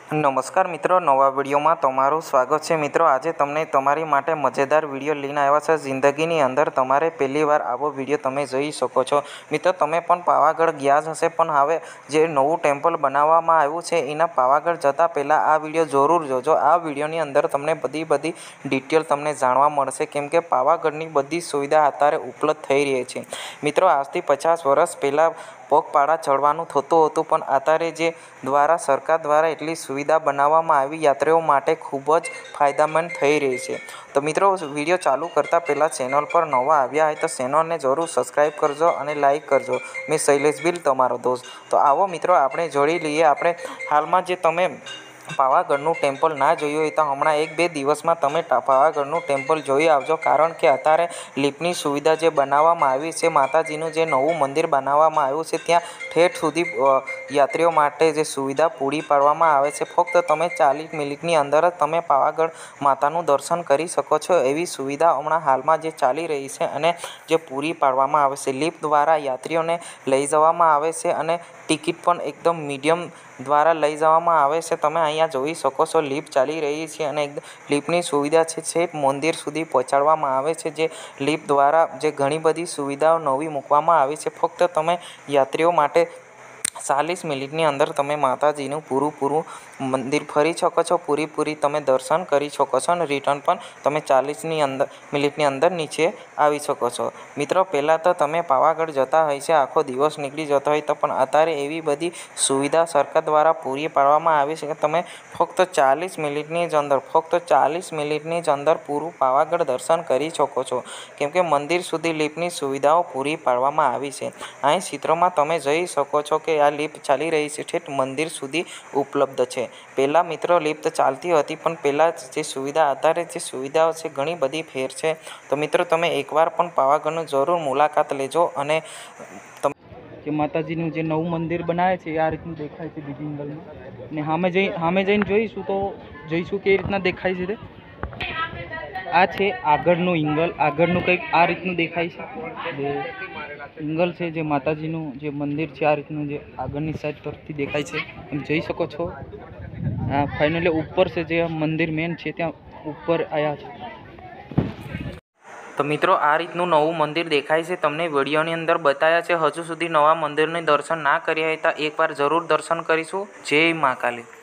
નમસ્કાર મિત્રો, નવા વિડીયોમાં તમારું સ્વાગત છે। મિત્રો, આજે તમને તમારી માટે મજેદાર વિડીયો લઈને આવ્યા છે। જિંદગીની અંદર તમારે પહેલીવાર આવો વિડીયો તમે જોઈ શકો છો। મિત્રો, તમે પણ પાવાગઢ ગયા જ હશે, પણ હવે જે નવું ટેમ્પલ બનાવવામાં આવ્યું છે એના પાવાગઢ જતાં પહેલાં આ વિડીયો જરૂર જોજો। આ વિડીયોની અંદર તમને બધી ડિટેલ તમને જાણવા મળશે, કેમ કે પાવાગઢની બધી સુવિધા અત્યારે ઉપલબ્ધ થઈ રહી છે। મિત્રો, આજથી 50 વર્ષ પહેલાં પગપાળા ચડવાનું થતું હતું, પણ અત્યારે જે સરકાર દ્વારા એટલી સુવિધા બનાવવામાં આવી, યાત્રીઓ માટે ખૂબ જ ફાયદામંદ થઈ રહી છે। તો મિત્રો, વિડીયો ચાલુ કરતાં પહેલાં ચેનલ પર નવા આવ્યા હોય તો ચેનલને જરૂર સબસ્ક્રાઈબ કરજો અને લાઈક કરજો। મેં શૈલેષ બિલ, તમારો દોસ્ત। તો આવો મિત્રો, આપણે જોડી લઈએ આપણે હાલમાં જે તમે પાવાગઢનું ટેમ્પલ ના જોયું હોય તો હમણાં 1-2 દિવસમાં તમે પાવાગઢનું ટેમ્પલ જોઈ આવજો, કારણ કે અત્યારે લિફ્ટની સુવિધા જે બનાવવામાં આવી છે, માતાજીનું જે નવું મંદિર બનાવવામાં આવ્યું છે, ત્યાં ઠેઠ સુધી યાત્રીઓ માટે જે સુવિધા પૂરી પાડવામાં આવે છે। ફક્ત તમે 40 મિનિટની અંદર જ તમે પાવાગઢ માતાનું દર્શન કરી શકો છો, એવી સુવિધા હમણાં હાલમાં જે ચાલી રહી છે અને જે પૂરી પાડવામાં આવે છે। લિફ્ટ દ્વારા યાત્રીઓને લઈ જવામાં આવે છે અને ટિકિટ પણ એકદમ મીડિયમ દ્વારા લઈ જવામાં આવે છે। તમે અહીંયા જોઈ શકો છો, લિફ્ટ ચાલી રહી છે અને લિફ્ટની સુવિધા છે છેક મંદિર સુધી પહોંચાડવામાં આવે છે। જે લિફ્ટ દ્વારા જે ઘણી બધી સુવિધાઓ નવી મૂકવામાં આવી છે, ફક્ત તમે યાત્રીઓ માટે 40 મિનિટની અંદર તમે માતાજીનું પૂરું મંદિર ફરી શકો છો, પૂરી તમે દર્શન કરી શકો છો અને રિટર્ન પણ તમે 40 મિનિટની અંદર નીચે આવી શકો છો। મિત્રો, પહેલાં તો તમે પાવાગઢ જતા હોય છે, આખો દિવસ નીકળી જતો હોય તો, પણ અત્યારે એવી બધી સુવિધા સરકાર દ્વારા પૂરી પાડવામાં આવી છે કે તમે ફક્ત 40 મિનિટની જ અંદર પૂરું પાવાગઢ દર્શન કરી શકો છો, કેમ કે મંદિર સુધી લિફ્ટની સુવિધાઓ પૂરી પાડવામાં આવી છે। અહીં ચિત્રમાં તમે જોઈ શકો છો કે આ લિફ્ટ ચાલી રહી છે, ઠેઠ મંદિર સુધી ઉપલબ્ધ છે। પહેલાં મિત્રો લિફ્ટ ચાલતી હતી, પણ પહેલાં જે સુવિધા અત્યારે જે સુવિધાઓ છે ઘણી બધી ફેર છે। તો મિત્રો, તમે એકવાર પણ પાવાગઢનું જરૂર મુલાકાત લેજો અને જે માતાજીનું જે નવું મંદિર બનાવે છે એ આ રીતનું દેખાય છે બીજી એંગલમાં, ને સામે જઈને જોઈશું તો જોઈશું કે એ રીતના દેખાય છે। આ છે આગળનું એંગલ, આગળનું કંઈક આ રીતનું દેખાય છે, જે એંગલ છે જે માતાજીનું જે મંદિર છે આ રીતનું જે આગળની સાઈડ તરફથી દેખાય છે, તમે જોઈ શકો છો। આ ફાઇનલી ઉપર છે જે મંદિર મેન છે ત્યાં ઉપર આવ્યા છે। તો મિત્રો, આ રીતનું નવું મંદિર દેખાય છે, તમને વિડીયોની અંદર બતાવ્યા છે। હજુ સુધી નવા મંદિરની દર્શન ના કર્યા હોય તો એકવાર જરૂર દર્શન કરીશું। જય મા કાલી।